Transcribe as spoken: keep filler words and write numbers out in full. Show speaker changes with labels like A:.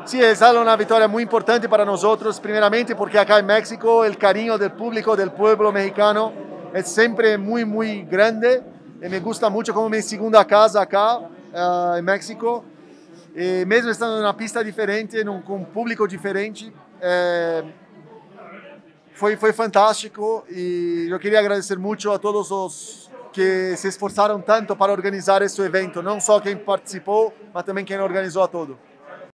A: Sí, es una victoria muy importante para nosotros, primeramente porque acá en México el cariño del público, del pueblo mexicano, es siempre muy, muy grande. Y me gusta mucho como mi segunda casa acá uh, en México. E mesmo estando em uma pista diferente, num, com um público diferente, é, foi, foi fantástico e eu queria agradecer muito a todos os que se esforçaram tanto para organizar esse evento, não só quem participou, mas também quem organizou a todo.